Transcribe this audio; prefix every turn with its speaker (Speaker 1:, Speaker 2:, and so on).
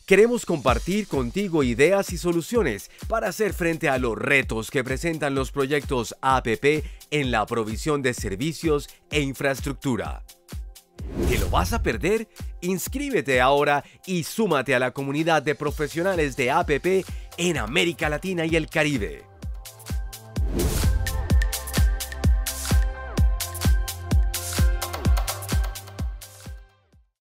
Speaker 1: Queremos compartir contigo ideas y soluciones para hacer frente a los retos que presentan los proyectos APP en la provisión de servicios e infraestructura. ¿Te lo vas a perder? Inscríbete ahora y súmate a la comunidad de profesionales de APP en América Latina y el Caribe.